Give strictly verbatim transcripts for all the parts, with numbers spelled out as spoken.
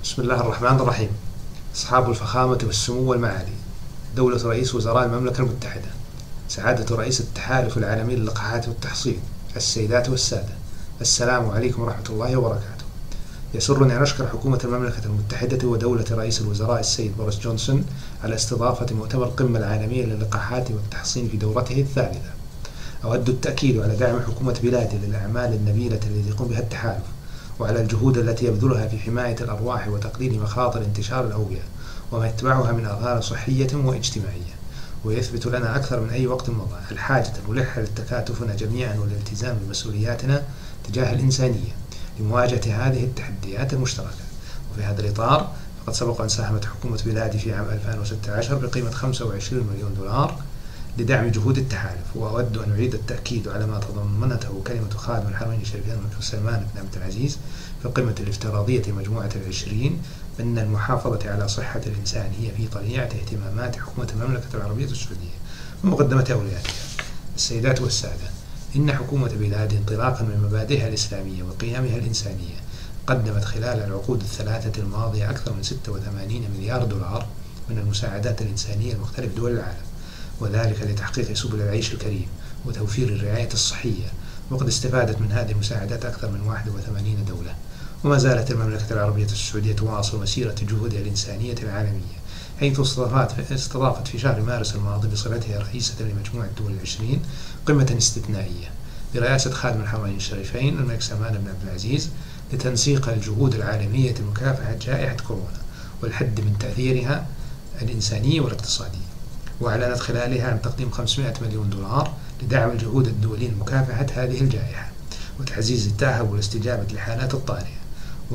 بسم الله الرحمن الرحيم. أصحاب الفخامة والسمو والمعالي، دولة رئيس وزراء المملكة المتحدة، سعادة رئيس التحالف العالمي للقاحات والتحصين، السيدات والسادة، السلام عليكم ورحمة الله وبركاته. يسرني أن أشكر حكومة المملكة المتحدة ودولة رئيس الوزراء السيد بوريس جونسون على استضافة مؤتمر القمة العالمية للقاحات والتحصين في دورته الثالثة. أود التأكيد على دعم حكومة بلادي للأعمال النبيلة التي يقوم بها التحالف، وعلى الجهود التي يبذلها في حماية الأرواح وتقليل مخاطر انتشار الأوبئة وما يتبعها من آثار صحية واجتماعية. ويثبت لنا أكثر من أي وقت مضى الحاجة الملحة لتكاتفنا جميعا والالتزام بمسؤولياتنا تجاه الإنسانية لمواجهة هذه التحديات المشتركة. وفي هذا الإطار فقد سبق أن ساهمت حكومة بلادي في عام ألفين وستة عشر بقيمة خمسة وعشرين مليون دولار لدعم جهود التحالف. وأود أن أعيد التأكيد على ما تضمنته كلمة خادم الحرمين الشريفين الملك سلمان بن عبد العزيز في القمة الافتراضية مجموعة العشرين، أن المحافظة على صحة الإنسان هي في طليعة اهتمامات حكومة المملكة العربية السعودية ومقدمة أولوياتها. السيدات والسادة، إن حكومة بلادي انطلاقا من مبادئها الإسلامية وقيمها الإنسانية قدمت خلال العقود الثلاثة الماضية أكثر من ستة وثمانين مليار دولار من المساعدات الإنسانية لمختلف دول العالم، وذلك لتحقيق سبل العيش الكريم وتوفير الرعاية الصحية. وقد استفادت من هذه المساعدات أكثر من واحد وثمانين دولة. وما زالت المملكة العربية السعودية تواصل مسيرة جهودها الإنسانية العالمية، حيث استضافت في شهر مارس الماضي بصفتها رئيسة لمجموعة الدول العشرين قمة استثنائية برئاسة خادم الحرمين الشريفين الملك سلمان بن عبد العزيز لتنسيق الجهود العالمية لمكافحة جائحة كورونا والحد من تأثيرها الإنساني والاقتصادي. وأعلنت خلالها عن تقديم خمسمائة مليون دولار لدعم الجهود الدولية لمكافحة هذه الجائحة وتعزيز التأهب والاستجابة للحالات الطارئة.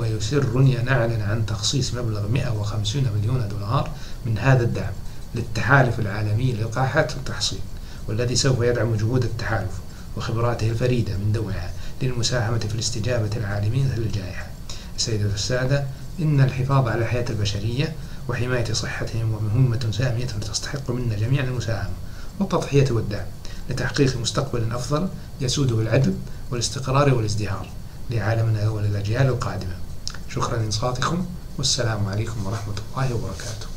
ويسرني أن أعلن عن تخصيص مبلغ مئة وخمسين مليون دولار من هذا الدعم للتحالف العالمي للقاحات والتحصين، والذي سوف يدعم جهود التحالف وخبراته الفريدة من نوعها للمساهمة في الاستجابة العالمية للجائحة. السيدة والسادة، إن الحفاظ على حياة البشرية وحماية صحتهم ومهمة سامية تستحق منا جميعا المساهمة والتضحية والدعم لتحقيق مستقبل أفضل يسوده العدل والاستقرار والازدهار لعالمنا وللأجيال القادمة. شكرا لإنصاتكم، والسلام عليكم ورحمة الله وبركاته.